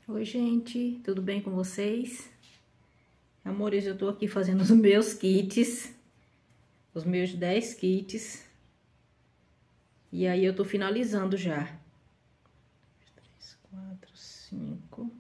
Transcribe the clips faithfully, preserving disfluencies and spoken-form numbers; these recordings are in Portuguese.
Oi, gente, tudo bem com vocês? Amores, eu tô aqui fazendo os meus kits, os meus dez kits, e aí eu tô finalizando já. três, quatro, cinco.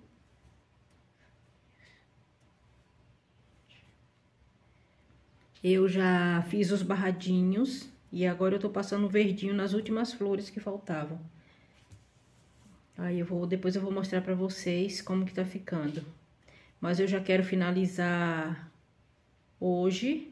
Eu já fiz os barradinhos e agora eu tô passando o verdinho nas últimas flores que faltavam. Aí eu vou, depois eu vou mostrar pra vocês como que tá ficando. Mas eu já quero finalizar hoje,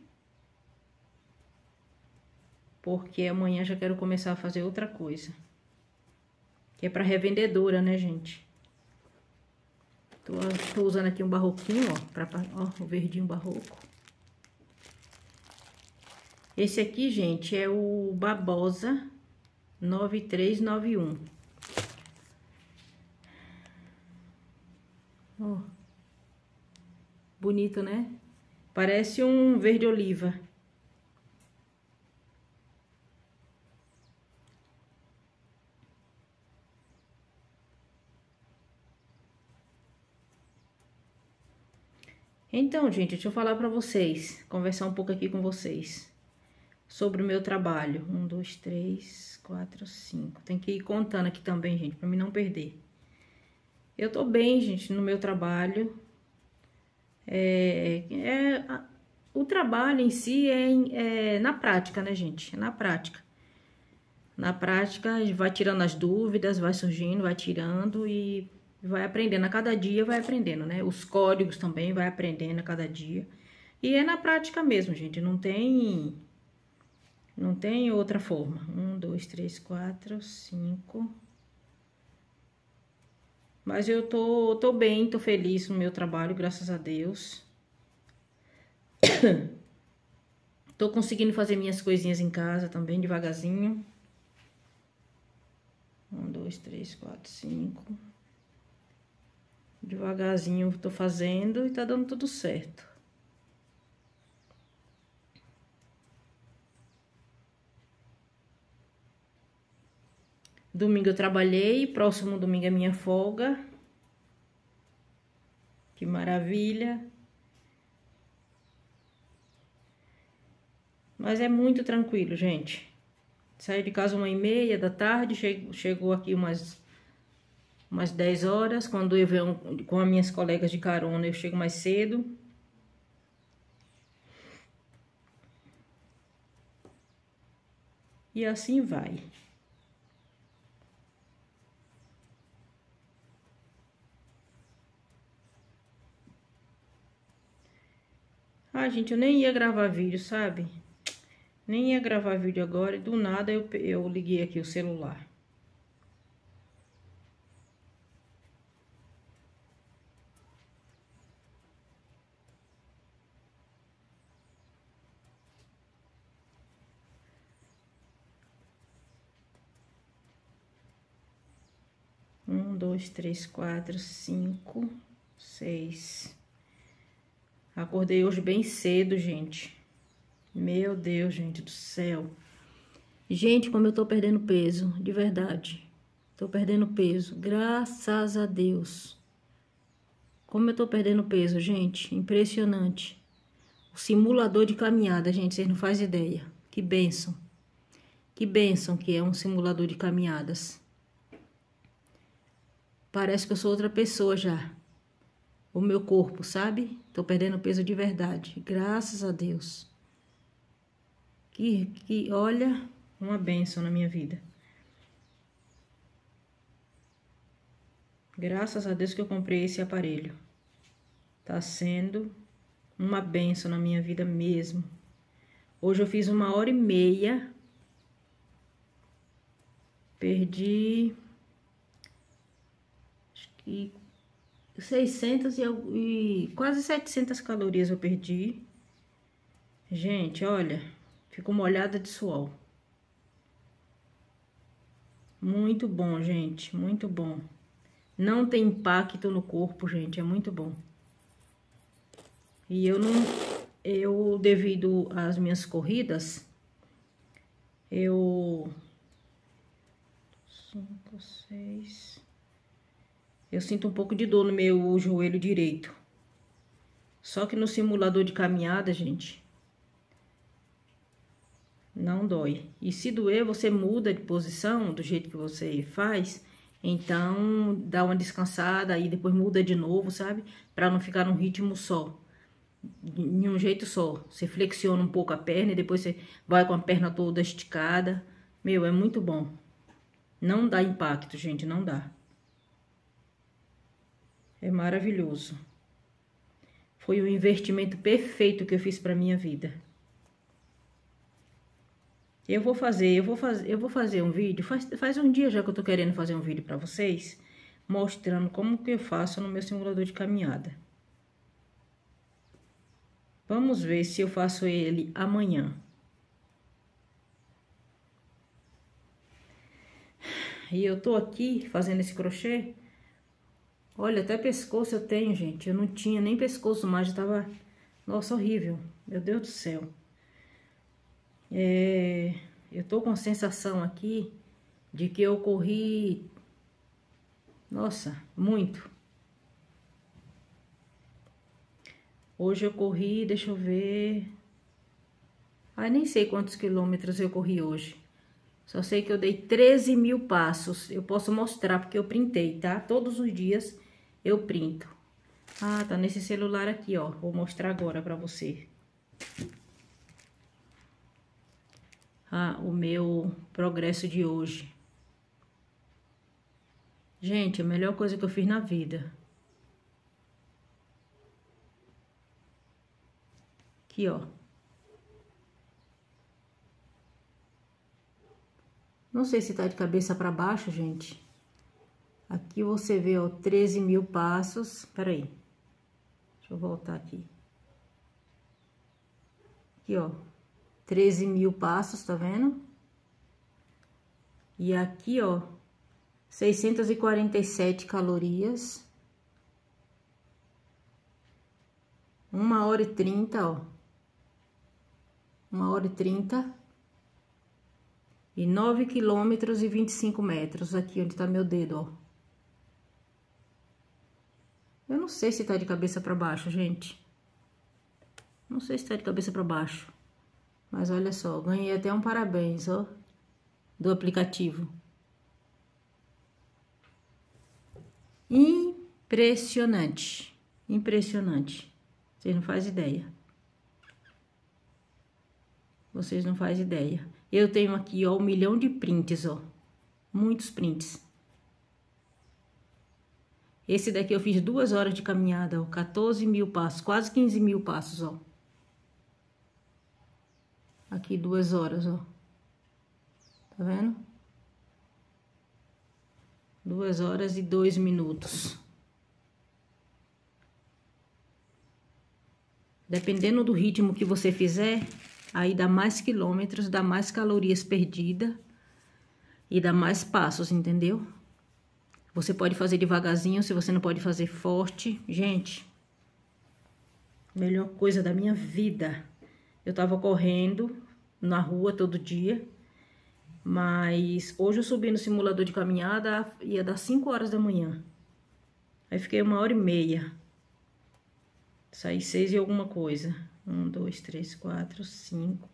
porque amanhã já quero começar a fazer outra coisa. Que é pra revendedora, né, gente? Tô, tô usando aqui um barroquinho, ó, pra, ó, o verdinho barroco. Esse aqui, gente, é o Babosa nove três nove um. Ó. Bonito, né? Parece um verde oliva. Então, gente, deixa eu falar pra vocês, conversar um pouco aqui com vocês sobre o meu trabalho. Um, dois, três, quatro, cinco. Tem que ir contando aqui também, gente, pra mim não perder. Eu tô bem, gente, no meu trabalho. É, é, a, o trabalho em si é, é na prática, né, gente? É na prática. Na prática, a gente vai tirando as dúvidas, vai surgindo, vai tirando e vai aprendendo. A cada dia vai aprendendo, né? Os códigos também vai aprendendo a cada dia. E é na prática mesmo, gente. Não tem, não tem outra forma. Um, dois, três, quatro, cinco. Mas eu tô, tô bem, tô feliz no meu trabalho, graças a Deus. Tô conseguindo fazer minhas coisinhas em casa também, devagarzinho. Um, dois, três, quatro, cinco. Devagarzinho tô fazendo e tá dando tudo certo. Domingo eu trabalhei, próximo domingo é minha folga. Que maravilha. Mas é muito tranquilo, gente. Saí de casa uma e meia da tarde, chegou, chegou aqui umas, umas dez horas. Quando eu venho com as minhas colegas de carona, eu chego mais cedo. E assim vai. Ah, gente, eu nem ia gravar vídeo, sabe? Nem ia gravar vídeo agora e do nada eu, eu liguei aqui o celular. Um, dois, três, quatro, cinco, seis. Acordei hoje bem cedo, gente. Meu Deus, gente do céu. Gente, como eu tô perdendo peso, de verdade. Tô perdendo peso, graças a Deus. Como eu tô perdendo peso, gente, impressionante. O simulador de caminhada, gente, vocês não fazem ideia. Que bênção. Que bênção que é um simulador de caminhadas. Parece que eu sou outra pessoa já. O meu corpo, sabe? Tô perdendo peso de verdade, graças a Deus. Que, que olha, uma bênção na minha vida. Graças a Deus que eu comprei esse aparelho. Tá sendo uma bênção na minha vida mesmo. Hoje eu fiz uma hora e meia. Perdi... Acho que... seiscentas e, e quase setecentas calorias eu perdi. Gente, olha, fico molhada de suor. Muito bom, gente, muito bom. Não tem impacto no corpo, gente, é muito bom. E eu não, eu devido às minhas corridas, eu cinco, seis Eu sinto um pouco de dor no meu joelho direito. Só que no simulador de caminhada, gente, não dói. E se doer, você muda de posição do jeito que você faz. Então, dá uma descansada, aí depois muda de novo, sabe? Pra não ficar num ritmo só. De um jeito só. Você flexiona um pouco a perna e depois você vai com a perna toda esticada. Meu, é muito bom. Não dá impacto, gente, não dá. É maravilhoso. Foi o investimento perfeito que eu fiz pra minha vida. Eu vou fazer, eu vou fazer, eu vou fazer um vídeo, faz, faz um dia já que eu tô querendo fazer um vídeo pra vocês, mostrando como que eu faço no meu simulador de caminhada. Vamos ver se eu faço ele amanhã. E eu tô aqui fazendo esse crochê. Olha, até pescoço eu tenho, gente. Eu não tinha nem pescoço mais, já tava... Nossa, horrível. Meu Deus do céu. É... Eu tô com a sensação aqui de que eu corri... Nossa, muito. Hoje eu corri, deixa eu ver... Ai, nem sei quantos quilômetros eu corri hoje. Só sei que eu dei treze mil passos. Eu posso mostrar porque eu printei, tá? Todos os dias eu printo. Ah, tá nesse celular aqui, ó. Vou mostrar agora pra você. Ah, o meu progresso de hoje. Gente, a melhor coisa que eu fiz na vida. Aqui, ó. Não sei se tá de cabeça pra baixo, gente. Aqui você vê, ó, treze mil passos. Peraí. Deixa eu voltar aqui. Aqui, ó. treze mil passos, tá vendo? E aqui, ó, seiscentas e quarenta e sete calorias. Uma hora e trinta, ó. Uma hora e trinta. E nove quilômetros e vinte e cinco metros. Aqui onde tá meu dedo, ó. Eu não sei se tá de cabeça pra baixo, gente. Não sei se tá de cabeça pra baixo. Mas olha só, ganhei até um parabéns, ó. Do aplicativo. Impressionante. Impressionante. Vocês não fazem ideia. Vocês não fazem ideia. Eu tenho aqui, ó, um milhão de prints, ó. Muitos prints. Esse daqui eu fiz duas horas de caminhada, ó. quatorze mil passos, quase quinze mil passos, ó. Aqui duas horas, ó. Tá vendo? Duas horas e dois minutos. Dependendo do ritmo que você fizer, aí dá mais quilômetros, dá mais calorias perdidas e dá mais passos, entendeu? Você pode fazer devagarzinho, se você não pode fazer forte. Gente, melhor coisa da minha vida. Eu tava correndo na rua todo dia, mas hoje eu subi no simulador de caminhada, ia dar cinco horas da manhã. Aí fiquei uma hora e meia. Saí seis e alguma coisa. Um, dois, três, quatro, cinco,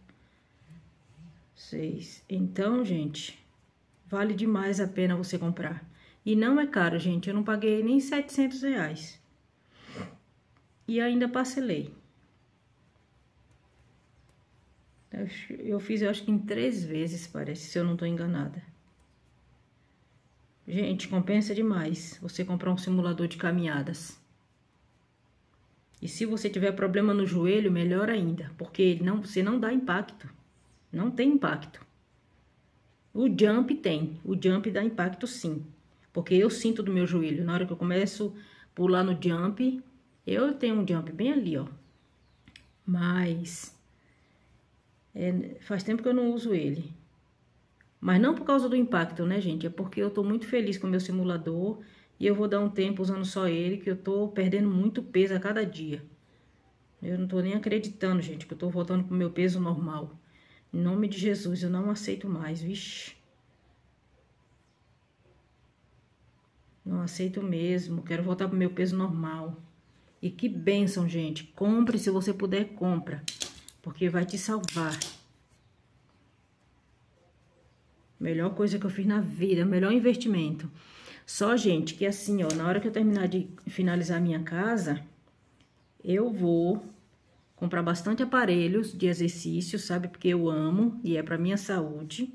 seis. Então, gente, vale demais a pena você comprar. E não é caro, gente. Eu não paguei nem setecentos reais. E ainda parcelei. Eu fiz, eu acho que em três vezes, parece, se eu não tô enganada. Gente, compensa demais você comprar um simulador de caminhadas. E se você tiver problema no joelho, melhor ainda, porque não, você não dá impacto. Não tem impacto. O jump tem, o jump dá impacto sim. Porque eu sinto do meu joelho, na hora que eu começo a pular no jump, eu tenho um jump bem ali, ó. Mas é, faz tempo que eu não uso ele. Mas não por causa do impacto, né, gente? É porque eu tô muito feliz com o meu simulador. E eu vou dar um tempo usando só ele, que eu tô perdendo muito peso a cada dia. Eu não tô nem acreditando, gente, que eu tô voltando pro meu peso normal. Em nome de Jesus, eu não aceito mais, vixe. Não aceito mesmo, quero voltar pro meu peso normal. E que bênção, gente. Compre, se você puder, compra. Porque vai te salvar. Melhor coisa que eu fiz na vida, melhor investimento. Só, gente, que assim, ó, na hora que eu terminar de finalizar a minha casa, eu vou comprar bastante aparelhos de exercício, sabe? Porque eu amo e é pra minha saúde.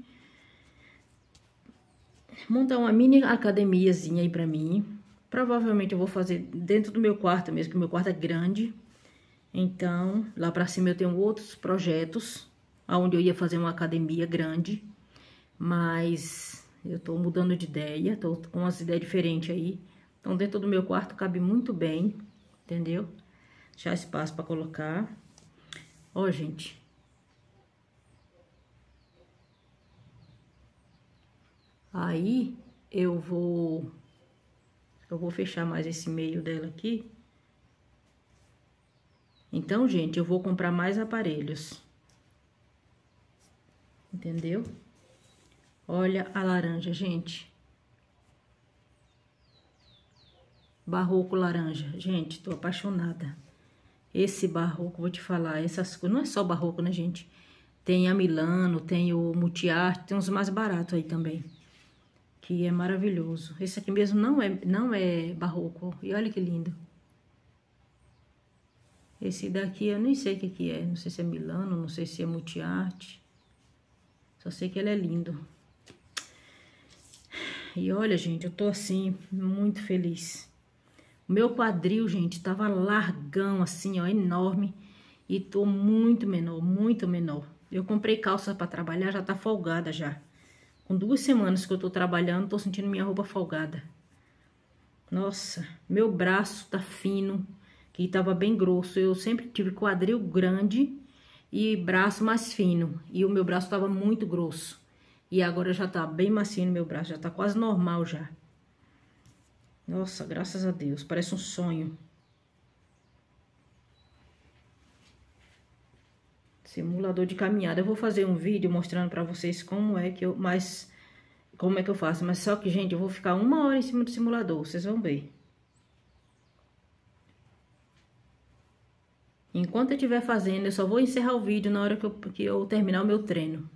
Montar uma mini academiazinha aí pra mim. Provavelmente eu vou fazer dentro do meu quarto mesmo, porque meu quarto é grande. Então, lá pra cima eu tenho outros projetos, onde eu ia fazer uma academia grande. Mas eu tô mudando de ideia, tô com umas ideias diferentes aí. Então, dentro do meu quarto cabe muito bem, entendeu? Deixar espaço pra colocar. Ó, gente. Aí, eu vou... Eu vou fechar mais esse meio dela aqui. Então, gente, eu vou comprar mais aparelhos. Entendeu? Olha a laranja, gente. Barroco laranja. Gente, tô apaixonada. Esse barroco, vou te falar, essas coisas... Não é só barroco, né, gente? Tem a Milano, tem o Multiarte, tem uns mais baratos aí também. Que é maravilhoso. Esse aqui mesmo não é, não é barroco. E olha que lindo. Esse daqui eu nem sei o que que é. Não sei se é Milano, não sei se é Multiarte. Só sei que ele é lindo. E olha, gente, eu tô assim, muito feliz. O meu quadril, gente, tava largão assim, ó, enorme. E tô muito menor, muito menor. Eu comprei calça pra trabalhar, já tá folgada já. Com duas semanas que eu tô trabalhando, tô sentindo minha roupa folgada. Nossa, meu braço tá fino, que tava bem grosso. Eu sempre tive quadril grande e braço mais fino. E o meu braço tava muito grosso. E agora já tá bem macio no meu braço, já tá quase normal já. Nossa, graças a Deus, parece um sonho. Simulador de caminhada. Eu vou fazer um vídeo mostrando pra vocês como é que eu... Mas, como é que eu faço. Mas só que, gente, eu vou ficar uma hora em cima do simulador. Vocês vão ver. Enquanto eu estiver fazendo, eu só vou encerrar o vídeo na hora que eu, que eu terminar o meu treino.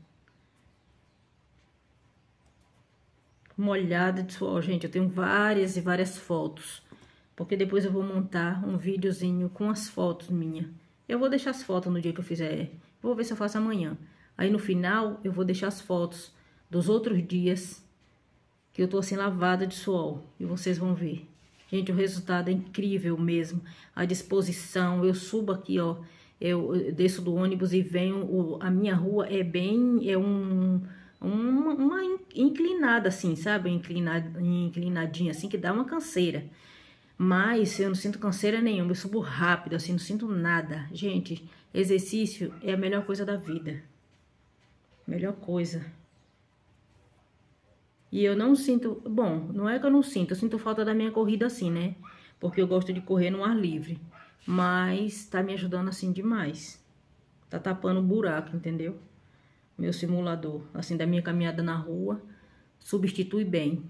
Molhada de suor, gente. Eu tenho várias e várias fotos. Porque depois eu vou montar um videozinho com as fotos minhas. Eu vou deixar as fotos no dia que eu fizer. Vou ver se eu faço amanhã. Aí no final eu vou deixar as fotos dos outros dias que eu tô assim lavada de suor. E vocês vão ver. Gente, o resultado é incrível mesmo. A disposição, eu subo aqui, ó. Eu, eu desço do ônibus e venho. O, a minha rua é bem. É um. Uma, uma inclinada assim, sabe? Inclinada, inclinadinha assim, que dá uma canseira. Mas eu não sinto canseira nenhuma, eu subo rápido, assim, não sinto nada. Gente, exercício é a melhor coisa da vida. Melhor coisa. E eu não sinto... Bom, não é que eu não sinto, eu sinto falta da minha corrida assim, né? Porque eu gosto de correr no ar livre. Mas tá me ajudando assim demais. Tá tapando o buraco, entendeu? Meu simulador, assim, da minha caminhada na rua, substitui bem.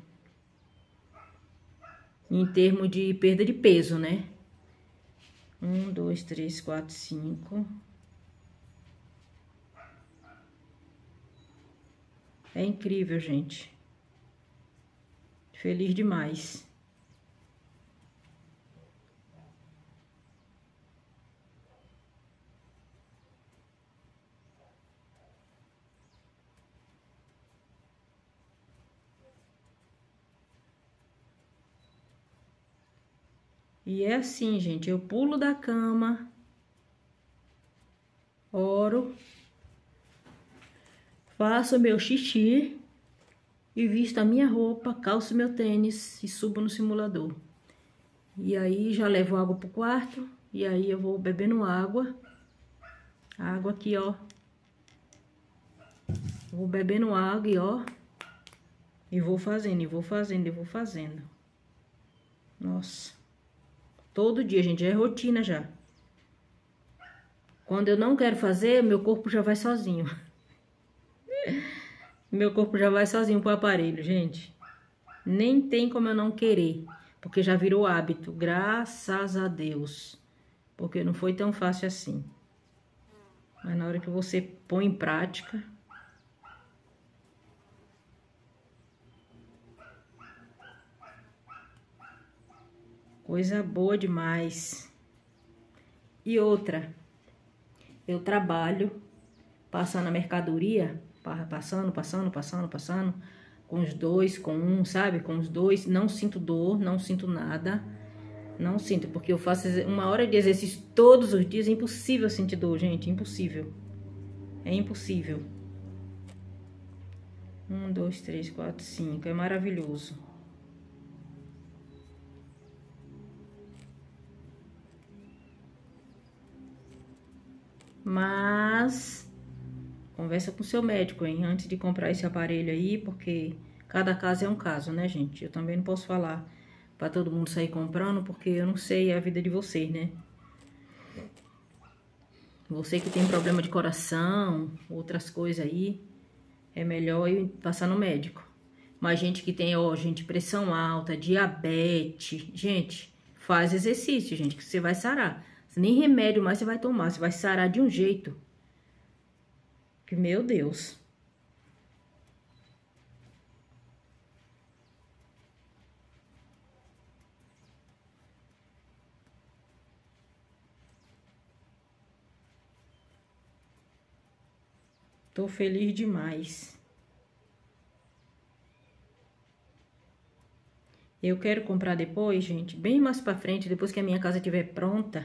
Em termos de perda de peso, né? Um, dois, três, quatro, cinco. É incrível, gente. Feliz demais. E é assim, gente, eu pulo da cama, oro, faço meu xixi e visto a minha roupa, calço meu tênis e subo no simulador. E aí já levo água pro quarto e aí eu vou bebendo água. Água aqui, ó. Vou bebendo água e ó. E vou fazendo, e vou fazendo, e vou fazendo. Nossa. Todo dia, gente, já é rotina já. Quando eu não quero fazer, meu corpo já vai sozinho. Meu corpo já vai sozinho pro aparelho, gente. Nem tem como eu não querer, porque já virou hábito, graças a Deus. Porque não foi tão fácil assim. Mas na hora que você põe em prática... Coisa boa demais. E outra, eu trabalho passando a mercadoria, passando, passando, passando, passando, com os dois, com um, sabe? Com os dois, não sinto dor, não sinto nada. Não sinto, porque eu faço uma hora de exercício todos os dias, é impossível sentir dor, gente, impossível. É impossível. Um, dois, três, quatro, cinco, é maravilhoso. Mas, conversa com seu médico, hein, antes de comprar esse aparelho aí, porque cada caso é um caso, né, gente? Eu também não posso falar pra todo mundo sair comprando, porque eu não sei a vida de vocês, né? Você que tem problema de coração, outras coisas aí, é melhor ir passar no médico. Mas gente que tem, ó, gente, pressão alta, diabetes, gente, faz exercício, gente, que você vai sarar. Nem remédio mais você vai tomar, você vai sarar de um jeito. Que, meu Deus. Tô feliz demais. Eu quero comprar depois, gente, bem mais pra frente, depois que a minha casa estiver pronta.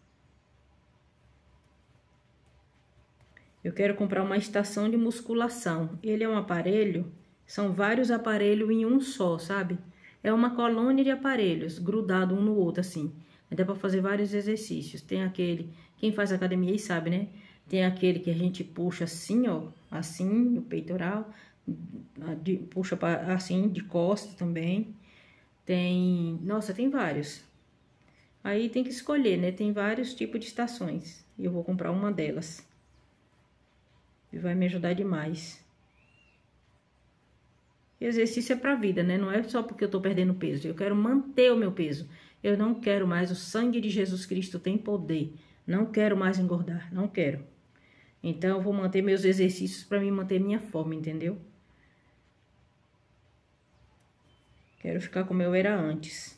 Eu quero comprar uma estação de musculação. Ele é um aparelho, são vários aparelhos em um só, sabe? É uma colônia de aparelhos, grudado um no outro, assim. Dá pra fazer vários exercícios. Tem aquele, quem faz academia aí sabe, né? Tem aquele que a gente puxa assim, ó, assim, o peitoral. De, puxa pra, assim, de costas também. Tem, nossa, tem vários. Aí tem que escolher, né? Tem vários tipos de estações. E eu vou comprar uma delas. E vai me ajudar demais. Exercício é pra vida, né? Não é só porque eu tô perdendo peso. Eu quero manter o meu peso. Eu não quero mais. O sangue de Jesus Cristo tem poder. Não quero mais engordar. Não quero. Então, eu vou manter meus exercícios pra me manter minha forma, entendeu? Quero ficar como eu era antes.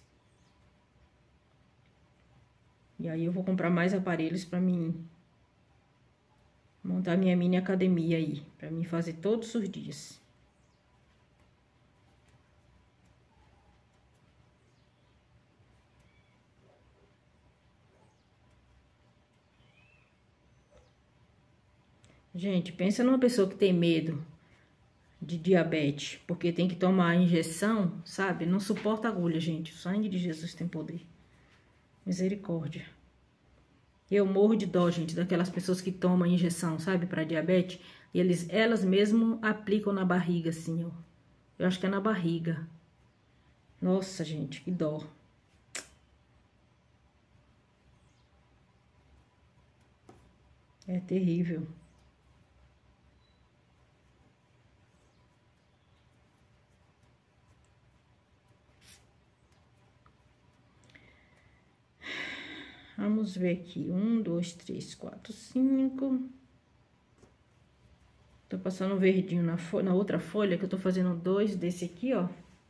E aí, eu vou comprar mais aparelhos pra mim montar minha mini academia aí. Pra mim fazer todos os dias. Gente, pensa numa pessoa que tem medo de diabetes, porque tem que tomar a injeção, sabe? Não suporta agulha, gente. O sangue de Jesus tem poder. Misericórdia. Eu morro de dó, gente, daquelas pessoas que tomam injeção, sabe? Pra diabetes. E eles, elas mesmo aplicam na barriga, assim, ó. Eu acho que é na barriga. Nossa, gente, que dó. É terrível. Vamos ver aqui. Um, dois, três, quatro, cinco. Tô passando verdinho na, na outra folha, que eu tô fazendo dois desse aqui, ó.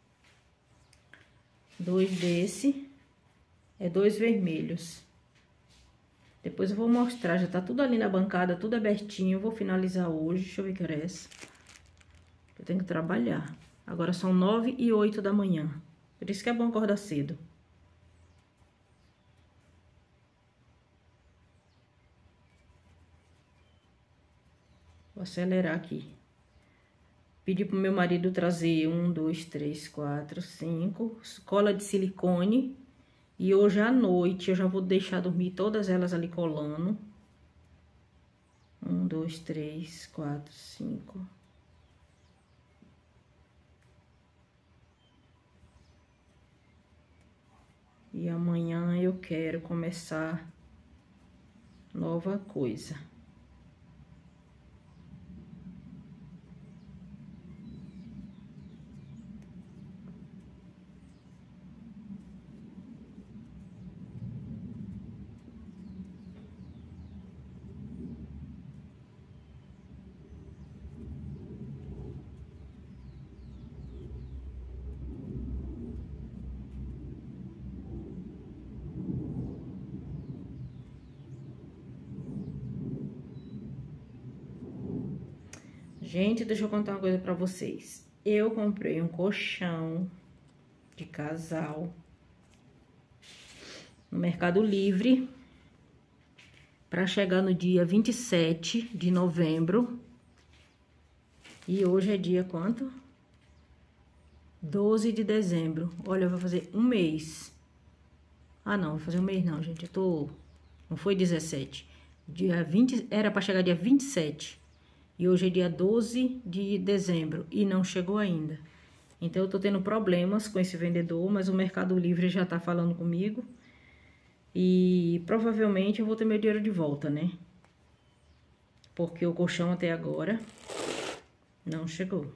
Dois desse. É dois vermelhos. Depois eu vou mostrar, já tá tudo ali na bancada, tudo abertinho. Eu vou finalizar hoje, deixa eu ver que hora é essa. Eu tenho que trabalhar. Agora são nove e oito da manhã. Por isso que é bom acordar cedo. Vou acelerar aqui. Pedi pro meu marido trazer um, dois, três, quatro, cinco. Cola de silicone. E hoje à noite eu já vou deixar dormir todas elas ali colando. Um, dois, três, quatro, cinco. E amanhã eu quero começar nova coisa. Gente, deixa eu contar uma coisa pra vocês. Eu comprei um colchão de casal no Mercado Livre para chegar no dia vinte e sete de novembro. E hoje é dia quanto? doze de dezembro. Olha, vai fazer um mês. Ah, não, vai fazer um mês não, gente. Eu tô... Não foi dezessete. Dia vinte... Era para chegar dia vinte e sete. E hoje é dia doze de dezembro. E não chegou ainda. Então, eu tô tendo problemas com esse vendedor. Mas o Mercado Livre já tá falando comigo. E provavelmente eu vou ter meu dinheiro de volta, né? Porque o colchão até agora não chegou.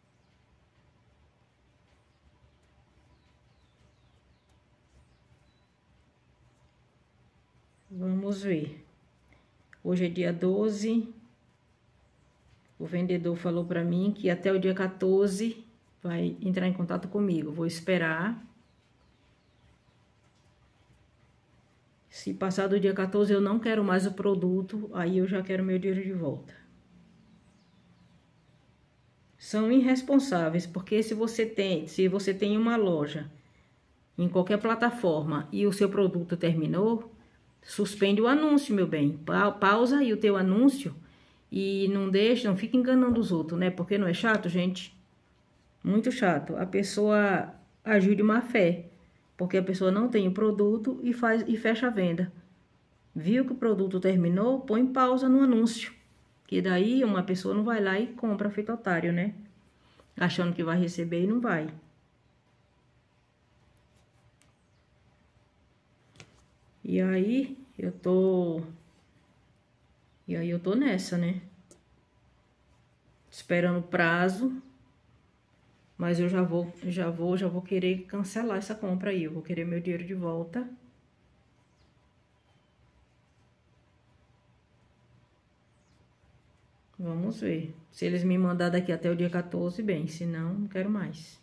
Vamos ver. Hoje é dia doze. O vendedor falou pra mim que até o dia quatorze vai entrar em contato comigo. Vou esperar. Se passar do dia quatorze eu não quero mais o produto, aí eu já quero meu dinheiro de volta. São irresponsáveis, porque se você tem, se você tem uma loja em qualquer plataforma e o seu produto terminou, suspende o anúncio, meu bem. Pa- pausa aí o teu anúncio e não deixa, não fica enganando os outros, né? Porque não é chato, gente? Muito chato. A pessoa agiu de má fé, porque a pessoa não tem o produto e faz e fecha a venda. Viu que o produto terminou, põe pausa no anúncio. Que daí uma pessoa não vai lá e compra feito otário, né? Achando que vai receber e não vai. E aí, eu tô... E aí, eu tô nessa, né? Esperando o prazo. Mas eu já vou, já vou, já vou querer cancelar essa compra aí. Eu vou querer meu dinheiro de volta. Vamos ver. Se eles me mandar daqui até o dia quatorze, bem. Se não, não quero mais.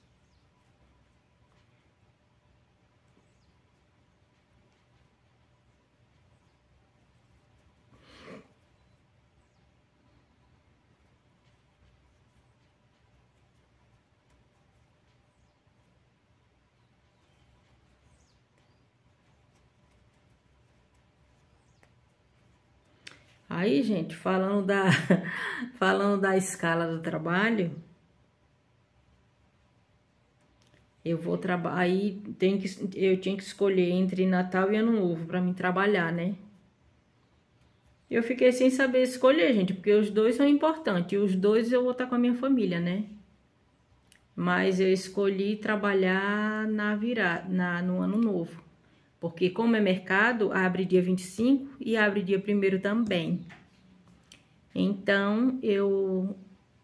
Aí, gente, falando da, falando da escala do trabalho, eu vou trabalhar, aí tem que, eu tinha que escolher entre Natal e Ano Novo para mim trabalhar, né? Eu fiquei sem saber escolher, gente, porque os dois são importantes, e os dois eu vou estar com a minha família, né? Mas eu escolhi trabalhar na virada, na, no Ano Novo. Porque como é mercado, abre dia vinte e cinco e abre dia primeiro também. Então, eu,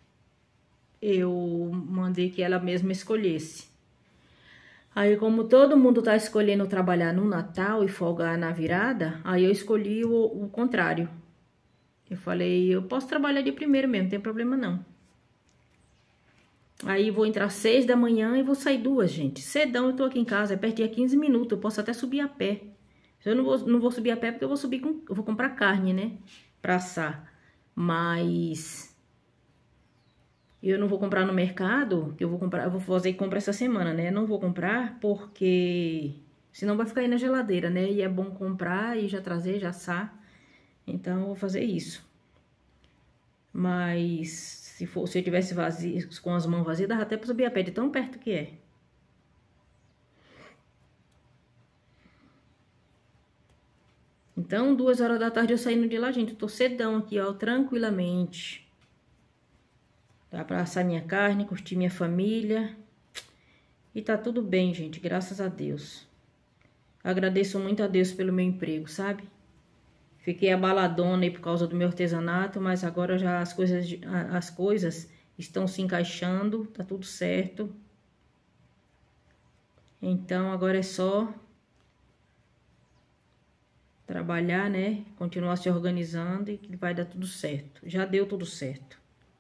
eu mandei que ela mesma escolhesse. Aí, como todo mundo tá escolhendo trabalhar no Natal e folgar na virada, aí eu escolhi o, o contrário. Eu falei, eu posso trabalhar de primeiro mesmo, não tem problema não. Aí vou entrar seis da manhã e vou sair duas, gente. Cedão, eu tô aqui em casa, é perto de quinze minutos, eu posso até subir a pé. Eu não vou, não vou subir a pé porque eu vou subir com, eu vou comprar carne, né? Pra assar. Mas eu não vou comprar no mercado, que eu vou comprar, eu vou fazer compra essa semana, né? Eu não vou comprar porque senão vai ficar aí na geladeira, né? E é bom comprar e já trazer, já assar. Então eu vou fazer isso. Mas se for, se eu tivesse vazio, com as mãos vazias, dava até pra subir a pé de tão perto que é. Então, duas horas da tarde eu saindo de lá, gente. Eu tô cedão aqui, ó, tranquilamente. Dá pra assar minha carne, curtir minha família. E tá tudo bem, gente, graças a Deus. Agradeço muito a Deus pelo meu emprego, sabe? Fiquei abaladona aí por causa do meu artesanato, mas agora já as coisas, as coisas estão se encaixando, tá tudo certo. Então, agora é só trabalhar, né? Continuar se organizando e que vai dar tudo certo. Já deu tudo certo.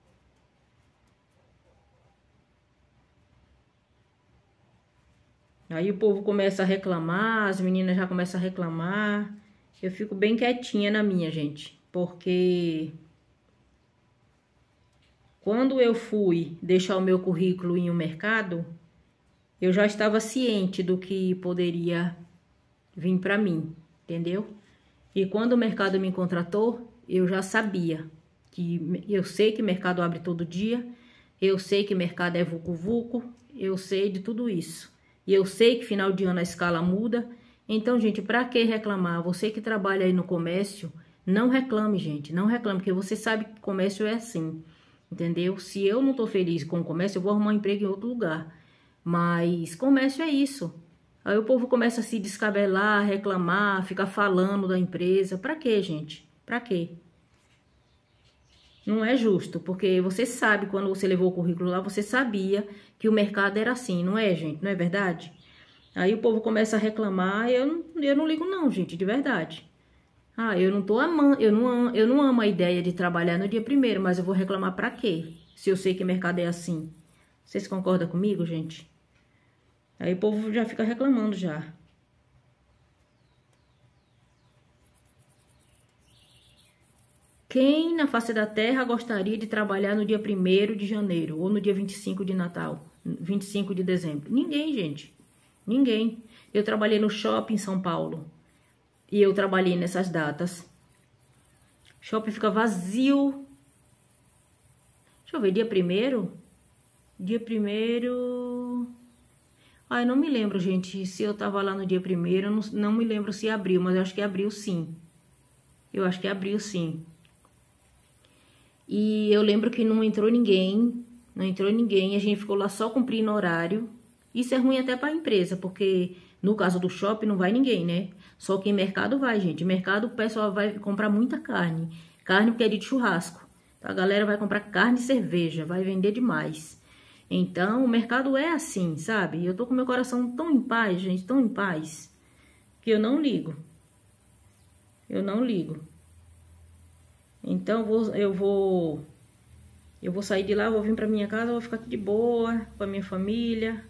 Aí o povo começa a reclamar, as meninas já começam a reclamar. Eu fico bem quietinha na minha, gente. Porque Quando eu fui deixar o meu currículo em um mercado, eu já estava ciente do que poderia vir para mim, entendeu? E quando o mercado me contratou, eu já sabia que eu sei que mercado abre todo dia, eu sei que mercado é vucu-vucu, eu sei de tudo isso. E eu sei que final de ano a escala muda. Então, gente, para que reclamar? Você que trabalha aí no comércio, não reclame, gente, não reclame, porque você sabe que comércio é assim, entendeu? Se eu não tô feliz com o comércio, eu vou arrumar um emprego em outro lugar. Mas comércio é isso. Aí o povo começa a se descabelar, reclamar, ficar falando da empresa. Pra quê, gente? Pra quê? Não é justo, porque você sabe, quando você levou o currículo lá, você sabia que o mercado era assim, não é, gente? Não é verdade? Aí o povo começa a reclamar, eu não, eu não ligo não, gente, de verdade. Ah, eu não tô amando, eu não, amo, eu não amo a ideia de trabalhar no dia primeiro, mas eu vou reclamar pra quê? Se eu sei que o mercado é assim. Vocês concordam comigo, gente? Aí o povo já fica reclamando já. Quem na face da terra gostaria de trabalhar no dia primeiro de janeiro ou no dia vinte e cinco de Natal, vinte e cinco de dezembro? Ninguém, gente. Ninguém. Eu trabalhei no shopping em São Paulo. E eu trabalhei nessas datas. O shopping fica vazio. Deixa eu ver, dia primeiro? Dia primeiro... Ai, não me lembro, gente, se eu tava lá no dia primeiro, não, não me lembro se abriu, mas eu acho que abriu sim. Eu acho que abriu sim. E eu lembro que não entrou ninguém, não entrou ninguém, a gente ficou lá só cumprindo horário. Isso é ruim até para a empresa, porque no caso do shopping não vai ninguém, né? Só que em mercado vai, gente. Mercado o pessoal vai comprar muita carne. Carne porque é de churrasco. A galera vai comprar carne e cerveja, vai vender demais. Então, o mercado é assim, sabe? Eu tô com meu coração tão em paz, gente, tão em paz, que eu não ligo. Eu não ligo. Então, eu vou, eu vou, eu vou sair de lá, vou vir pra minha casa, vou ficar aqui de boa, com a minha família.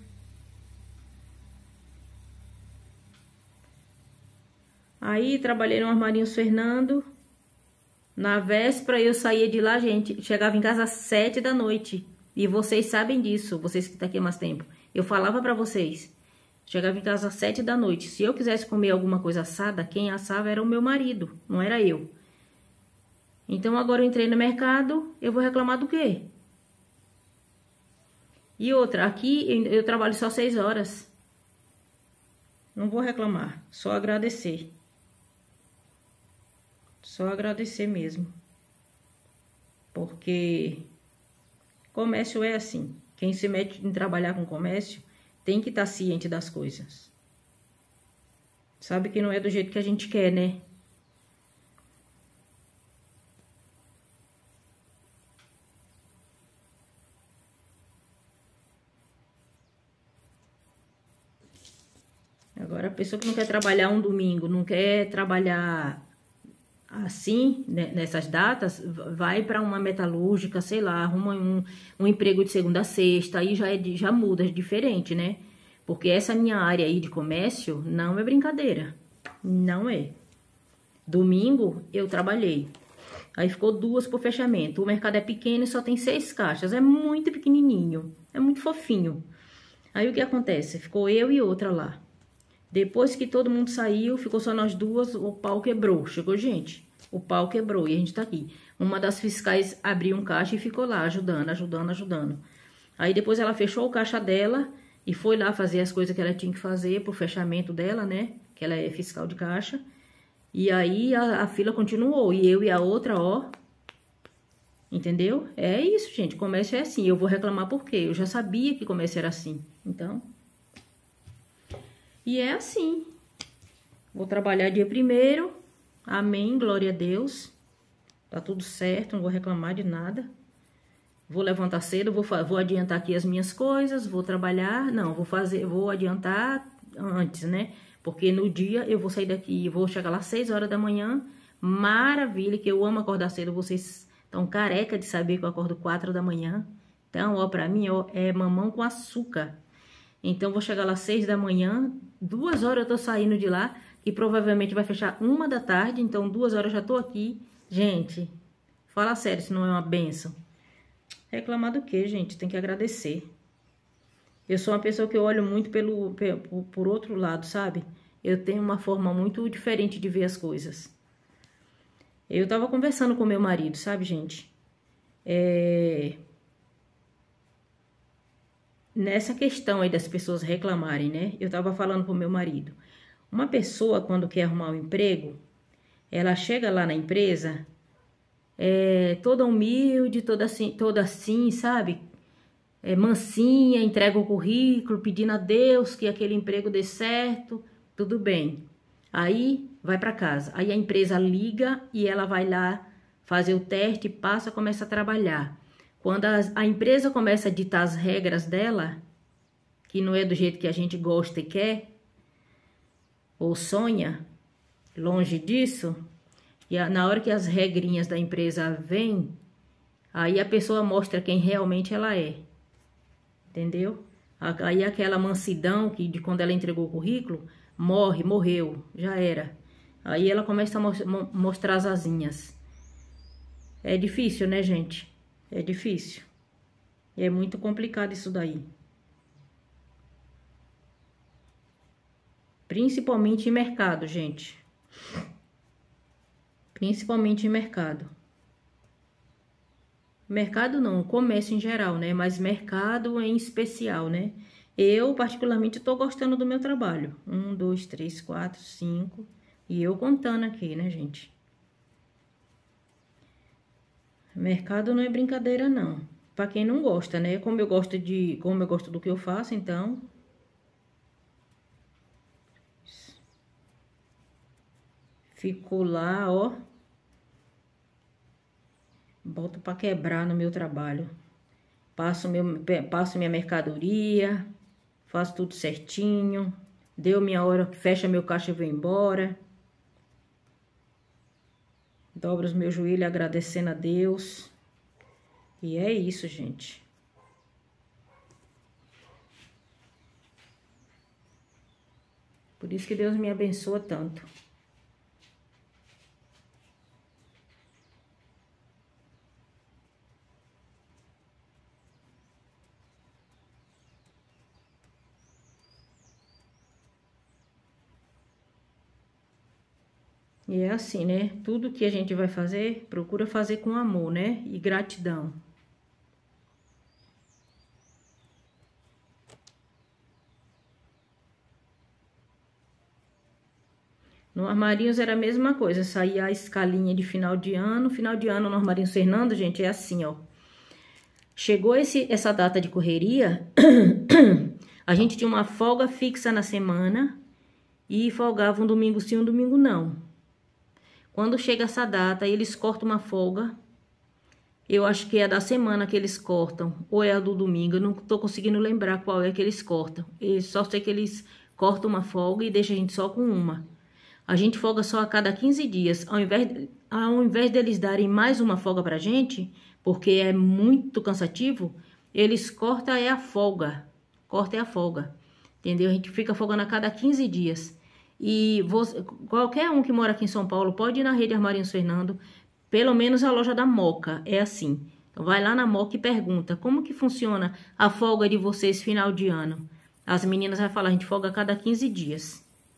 Aí, trabalhei no Armarinhos Fernando. Na véspera, eu saía de lá, gente, chegava em casa às sete da noite. E vocês sabem disso, vocês que estão aqui há mais tempo. Eu falava pra vocês. Chegava em casa às sete da noite. Se eu quisesse comer alguma coisa assada, quem assava era o meu marido, não era eu. Então agora eu entrei no mercado, eu vou reclamar do quê? E outra, aqui eu trabalho só seis horas. Não vou reclamar, só agradecer. Só agradecer mesmo. Porque comércio é assim. Quem se mete em trabalhar com comércio tem que estar ciente das coisas. Sabe que não é do jeito que a gente quer, né? Agora, a pessoa que não quer trabalhar um domingo, não quer trabalhar assim, né, nessas datas, vai para uma metalúrgica, sei lá, arruma um, um emprego de segunda a sexta, aí já, é, já muda, é diferente, né? Porque essa minha área aí de comércio não é brincadeira, não é. Domingo eu trabalhei, aí ficou duas por fechamento. O mercado é pequeno e só tem seis caixas, é muito pequenininho, é muito fofinho. Aí o que acontece? Ficou eu e outra lá. Depois que todo mundo saiu, ficou só nós duas, o pau quebrou. Chegou gente, o pau quebrou e a gente tá aqui. Uma das fiscais abriu um caixa e ficou lá ajudando, ajudando, ajudando. Aí depois ela fechou o caixa dela e foi lá fazer as coisas que ela tinha que fazer pro fechamento dela, né? Que ela é fiscal de caixa. E aí a, a fila continuou. E eu e a outra, ó. Entendeu? É isso, gente. Comércio é assim. Eu vou reclamar por quê? Eu já sabia que comércio era assim. Então... E é assim. Vou trabalhar dia primeiro. Amém, glória a Deus. Tá tudo certo, não vou reclamar de nada. Vou levantar cedo, vou, vou adiantar aqui as minhas coisas, vou trabalhar. Não, vou fazer, vou adiantar antes, né? Porque no dia eu vou sair daqui, vou chegar lá às seis horas da manhã. Maravilha, que eu amo acordar cedo. Vocês estão careca de saber que eu acordo quatro da manhã. Então, ó, pra mim, ó, é mamão com açúcar. Então, vou chegar lá às seis da manhã, duas horas eu tô saindo de lá, e provavelmente vai fechar uma da tarde, então duas horas eu já tô aqui. Gente, fala sério, se não é uma benção. Reclamar do quê, gente? Tem que agradecer. Eu sou uma pessoa que eu olho muito pelo, por, por outro lado, sabe? Eu tenho uma forma muito diferente de ver as coisas. Eu tava conversando com meu marido, sabe, gente? É... Nessa questão aí das pessoas reclamarem, né? Eu tava falando pro meu marido. Uma pessoa, quando quer arrumar um emprego, ela chega lá na empresa, é, toda humilde, toda assim, toda assim, sabe? É, mansinha, entrega o currículo, pedindo a Deus que aquele emprego dê certo, tudo bem. Aí vai para casa. Aí a empresa liga e ela vai lá fazer o teste, passa, começa a trabalhar. Quando a, a empresa começa a ditar as regras dela, que não é do jeito que a gente gosta e quer, ou sonha, longe disso, e a, na hora que as regrinhas da empresa vêm, aí a pessoa mostra quem realmente ela é. Entendeu? Aí aquela mansidão que de quando ela entregou o currículo, morre, morreu, já era. Aí ela começa a mo mostrar as asinhas. É difícil, né, gente? É difícil. É muito complicado isso daí. Principalmente em mercado, gente. Principalmente em mercado. Mercado não, comércio em geral, né? Mas mercado em especial, né? Eu, particularmente, tô gostando do meu trabalho. Um, dois, três, quatro, cinco. E eu contando aqui, né, gente? Mercado não é brincadeira, não. Pra quem não gosta, né? Como eu gosto de, como eu gosto do que eu faço, então... Fico lá, ó. Boto pra quebrar no meu trabalho. Passo, meu, passo minha mercadoria, faço tudo certinho. Deu minha hora, fecha meu caixa e vou embora. Dobro os meus joelhos agradecendo a Deus. E é isso, gente. Por isso que Deus me abençoa tanto. E é assim, né? Tudo que a gente vai fazer, procura fazer com amor, né? E gratidão. No Armarinhos era a mesma coisa, saía a escalinha de final de ano. Final de ano no Armarinhos Fernando, gente, é assim, ó. Chegou esse, essa data de correria, a gente tinha uma folga fixa na semana e folgava um domingo sim, um domingo não. Quando chega essa data, eles cortam uma folga. Eu acho que é da semana que eles cortam, ou é a do domingo, eu não tô conseguindo lembrar qual é que eles cortam. Eu só sei que eles cortam uma folga e deixam a gente só com uma. A gente folga só a cada quinze dias. Ao invés, ao invés deles darem mais uma folga pra gente, porque é muito cansativo, eles cortam é a folga. Corta é a folga. Entendeu? A gente fica folgando a cada quinze dias. E você, qualquer um que mora aqui em São Paulo pode ir na rede Armarinhos Fernando, pelo menos a loja da Moca, é assim. Então vai lá na Moca e pergunta, como que funciona a folga de vocês final de ano? As meninas vão falar, a gente folga a cada quinze dias.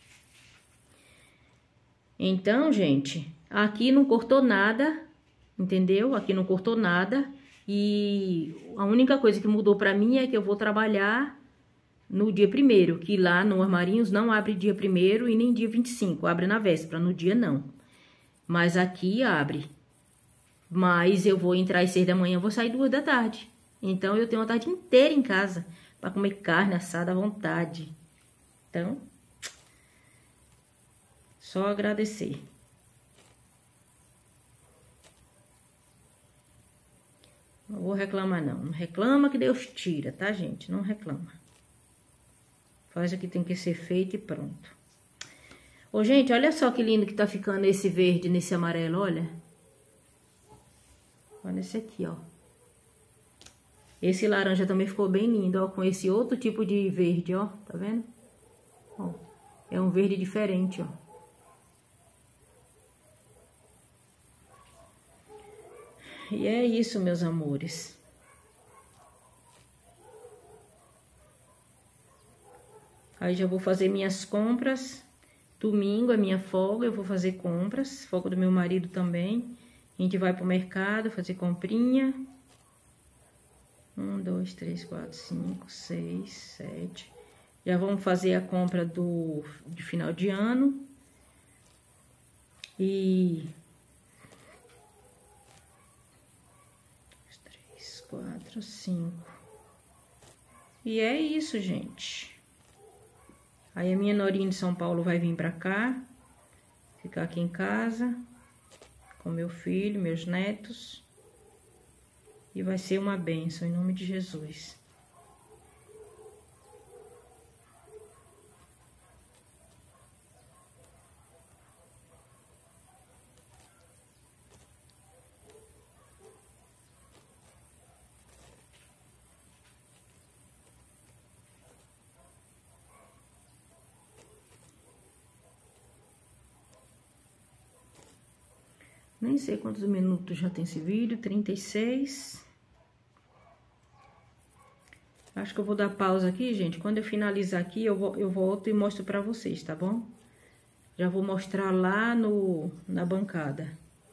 Então, gente, aqui não cortou nada, entendeu? Aqui não cortou nada. E a única coisa que mudou pra mim é que eu vou trabalhar no dia primeiro, que lá no Armarinhos não abre dia primeiro e nem dia vinte e cinco, abre na véspera, no dia não. Mas aqui abre. Mas eu vou entrar às seis da manhã, vou sair duas da tarde. Então, eu tenho uma tarde inteira em casa para comer carne assada à vontade. Então, só agradecer. Não vou reclamar, não. Não reclama que Deus tira, tá, gente? Não reclama. Faz o que tem que ser feito e pronto. Ô, gente, olha só que lindo que tá ficando esse verde nesse amarelo, olha. Olha esse aqui, ó. Esse laranja também ficou bem lindo, ó, com esse outro tipo de verde, ó. Tá vendo? Ó, é um verde diferente, ó. E é isso, meus amores. Aí já vou fazer minhas compras. Domingo é minha folga, eu vou fazer compras. Folga do meu marido também. A gente vai pro mercado fazer comprinha. Um, dois, três, quatro, cinco, seis, sete. Já vamos fazer a compra do de final de ano. E... três, quatro, cinco. E é isso, gente. Aí a minha norinha de São Paulo vai vir pra cá, ficar aqui em casa, com meu filho, meus netos. E vai ser uma bênção, em nome de Jesus. Nem sei quantos minutos já tem esse vídeo, trinta e seis. Acho que eu vou dar pausa aqui, gente. Quando eu finalizar aqui, eu, vou, eu volto e mostro pra vocês, tá bom? Já vou mostrar lá no, na bancada.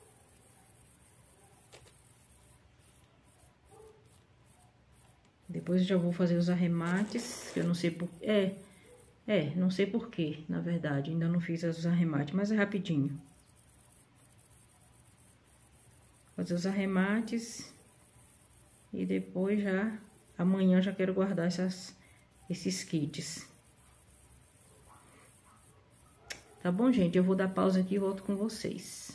Depois eu já vou fazer os arremates, que eu não sei por... É, é, não sei por quê, na verdade. Ainda não fiz os arremates, mas é rapidinho. Fazer os arremates e depois já, amanhã já quero guardar essas, esses kits. Tá bom, gente? Eu vou dar pausa aqui e volto com vocês.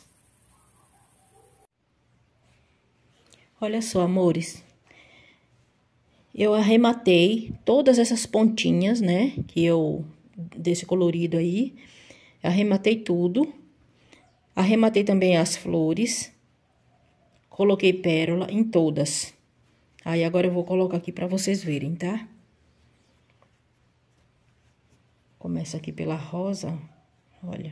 Olha só, amores. Eu arrematei todas essas pontinhas, né? Que eu, desse colorido aí. Arrematei tudo. Arrematei também as flores. Coloquei pérola em todas. Aí, agora eu vou colocar aqui pra vocês verem, tá? Começa aqui pela rosa, olha.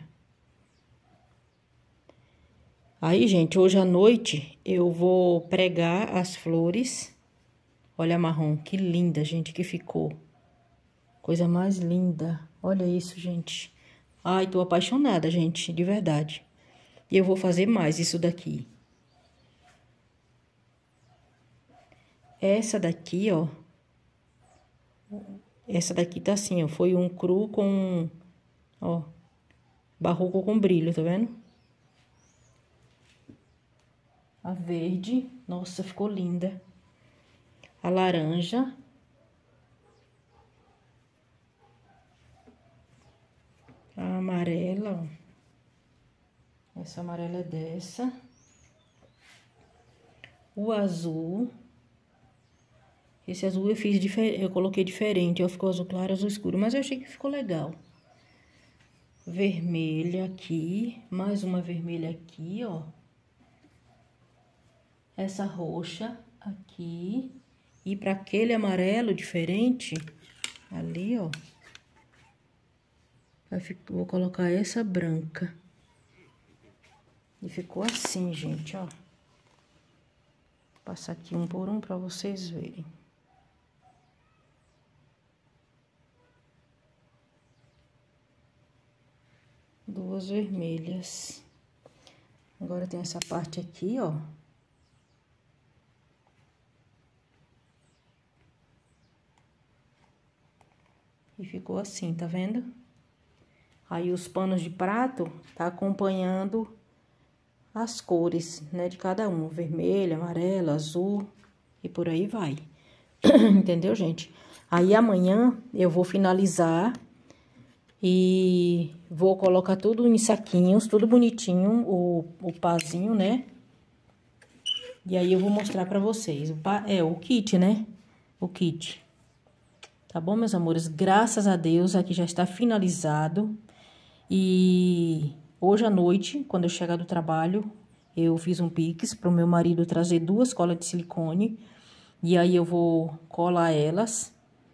Aí, gente, hoje à noite eu vou pregar as flores. Olha a marrom, que linda, gente, que ficou. Coisa mais linda. Olha isso, gente. Ai, tô apaixonada, gente, de verdade. E eu vou fazer mais isso daqui. Essa daqui, ó. Essa daqui tá assim, ó. Foi um cru com, ó, barroco com brilho, tá vendo? A verde, nossa, ficou linda. A laranja. A amarela, ó. Essa amarela é dessa. O azul. Esse azul eu fiz diferente, eu coloquei diferente, ó, ficou azul claro, azul escuro, mas eu achei que ficou legal. Vermelha aqui, mais uma vermelha aqui, ó. Essa roxa aqui. E para aquele amarelo diferente, ali, ó. Vou colocar essa branca. E ficou assim, gente, ó. Vou passar aqui um por um para vocês verem. Duas vermelhas. Agora tem essa parte aqui, ó. E ficou assim, tá vendo? Aí os panos de prato tá acompanhando as cores, né, de cada um. Vermelho, amarelo, azul e por aí vai. Entendeu, gente? Aí amanhã eu vou finalizar e vou colocar tudo em saquinhos, tudo bonitinho, o, o pazinho, né? E aí eu vou mostrar pra vocês. O pa, é, o kit, né? O kit. Tá bom, meus amores? Graças a Deus, aqui já está finalizado. E hoje à noite, quando eu chegar do trabalho, eu fiz um pix pro meu marido trazer duas colas de silicone. E aí eu vou colar elas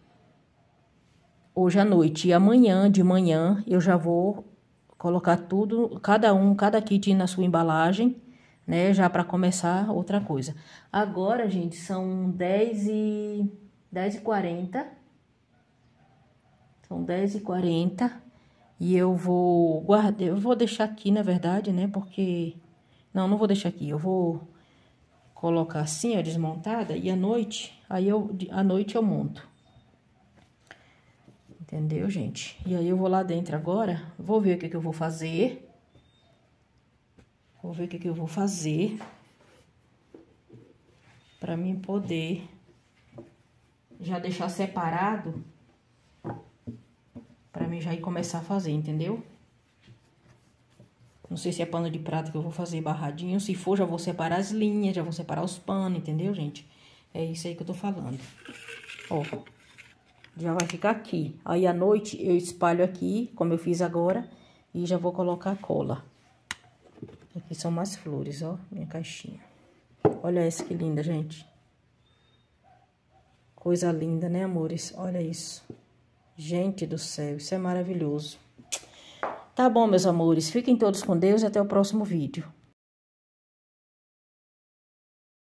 hoje à noite. E amanhã, de manhã, eu já vou colocar tudo, cada um, cada kit na sua embalagem, né? Já para começar outra coisa. Agora, gente, são dez e quarenta. São dez e quarenta. E eu vou guardar, eu vou deixar aqui, na verdade, né? Porque... Não, não vou deixar aqui. Eu vou colocar assim, ó, desmontada. E à noite, aí eu, à noite eu monto. Entendeu, gente? E aí eu vou lá dentro agora. Vou ver o que que eu vou fazer. Vou ver o que que eu vou fazer. Pra mim poder já deixar separado. Pra mim já ir começar a fazer, entendeu? Não sei se é pano de prata que eu vou fazer barradinho. Se for, já vou separar as linhas, já vou separar os panos, entendeu, gente? É isso aí que eu tô falando. Ó, já vai ficar aqui. Aí, à noite, eu espalho aqui, como eu fiz agora, e já vou colocar cola. Aqui são mais flores, ó, minha caixinha. Olha essa que linda, gente. Coisa linda, né, amores? Olha isso. Gente do céu, isso é maravilhoso. Tá bom, meus amores. Fiquem todos com Deus e até o próximo vídeo.